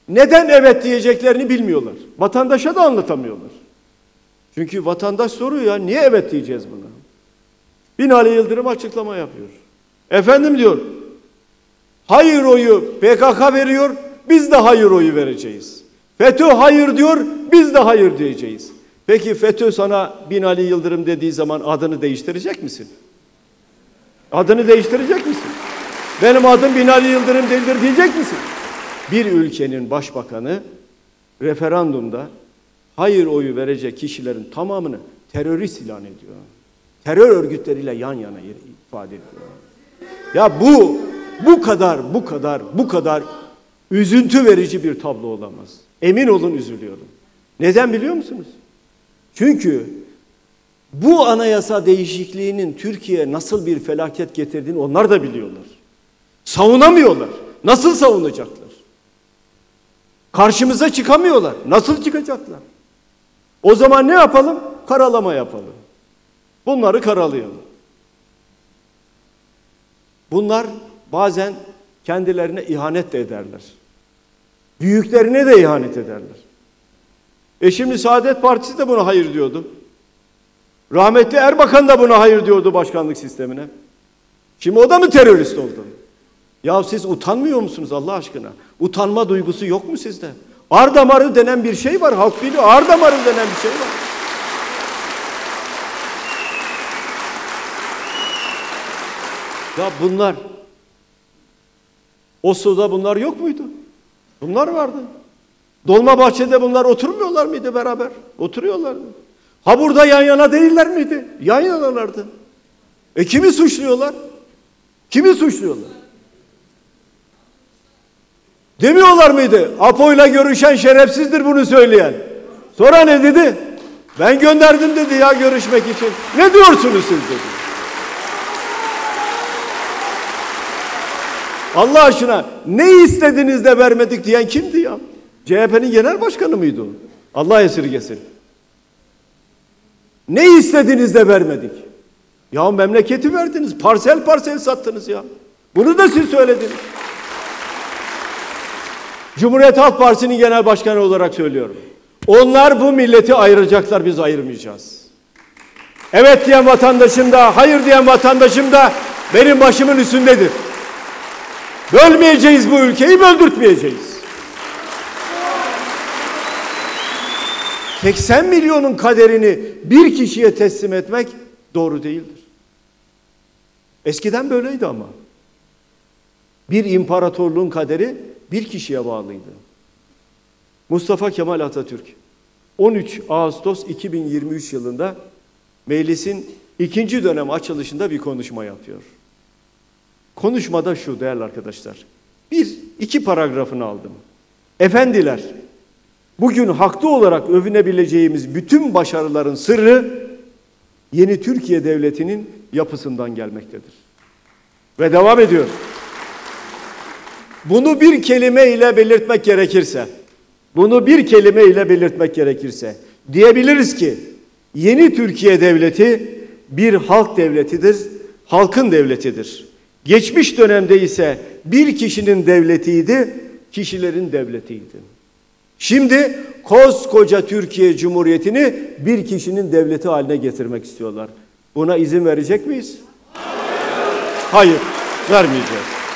neden evet diyeceklerini bilmiyorlar. Vatandaşa da anlatamıyorlar. Çünkü vatandaş soruyor ya, niye evet diyeceğiz buna? Binali Yıldırım açıklama yapıyor. Efendim diyor, hayır oyu PKK veriyor, biz de hayır oyu vereceğiz. FETÖ hayır diyor, biz de hayır diyeceğiz. Peki FETÖ sana Binali Yıldırım dediği zaman adını değiştirecek misin? Adını değiştirecek misin? Benim adım Binali Yıldırım değildir diyecek misin? Bir ülkenin başbakanı referandumda hayır oyu verecek kişilerin tamamını terörist ilan ediyor. Terör örgütleriyle yan yana ifade ediyor. Ya bu kadar üzüntü verici bir tablo olamaz. Emin olun üzülüyorum. Neden biliyor musunuz? Çünkü bu anayasa değişikliğinin Türkiye'ye nasıl bir felaket getirdiğini onlar da biliyorlar. Savunamıyorlar. Nasıl savunacaklar? Karşımıza çıkamıyorlar. Nasıl çıkacaklar? O zaman ne yapalım? Karalama yapalım. Bunları karalayalım. Bunlar bazen kendilerine ihanet de ederler. Büyüklerine de ihanet ederler. Şimdi Saadet Partisi de buna hayır diyordu. Rahmetli Erbakan da buna hayır diyordu başkanlık sistemine. Şimdi o da mı terörist oldu? Ya siz utanmıyor musunuz Allah aşkına? Utanma duygusu yok mu sizde? Ar damarı denen bir şey var. Halk biliyor. Ar damarı denen bir şey var. Ya bunlar, Oslo'da bunlar yok muydu? Bunlar vardı. Dolmabahçe'de bunlar oturmuyorlar mıydı beraber? Oturuyorlardı. Ha burada yan yana değiller miydi? Yan yanalardı. Kimi suçluyorlar? Kimi suçluyorlar? Demiyorlar mıydı? Apo'yla görüşen şerefsizdir bunu söyleyen. Sonra ne dedi? Ben gönderdim dedi ya görüşmek için. Ne diyorsunuz siz dedi. Allah aşkına ne istediniz de vermedik diyen kimdi ya? CHP'nin genel başkanı mıydı o? Allah esirgesin. Ne istediniz de vermedik? Ya memleketi verdiniz. Parsel parsel sattınız ya. Bunu da siz söylediniz. Cumhuriyet Halk Partisi'nin genel başkanı olarak söylüyorum. Onlar bu milleti ayıracaklar, biz ayırmayacağız. Evet diyen vatandaşım da, hayır diyen vatandaşım da benim başımın üstündedir. Bölmeyeceğiz bu ülkeyi, böldürtmeyeceğiz. 80 milyonun kaderini bir kişiye teslim etmek doğru değildir. Eskiden böyleydi ama. Bir imparatorluğun kaderi bir kişiye bağlıydı. Mustafa Kemal Atatürk 13 Ağustos 2023 yılında meclisin ikinci dönem açılışında bir konuşma yapıyor. Konuşmada şu değerli arkadaşlar. İki paragrafını aldım. Efendiler, bugün haklı olarak övünebileceğimiz bütün başarıların sırrı yeni Türkiye Devleti'nin yapısından gelmektedir. Ve devam ediyor. Bunu bir kelime ile belirtmek gerekirse, diyebiliriz ki yeni Türkiye Devleti bir halk devletidir, halkın devletidir. Geçmiş dönemde ise bir kişinin devletiydi, kişilerin devletiydi. Şimdi koskoca Türkiye Cumhuriyeti'ni bir kişinin devleti haline getirmek istiyorlar. Buna izin verecek miyiz? Hayır, vermeyeceğiz.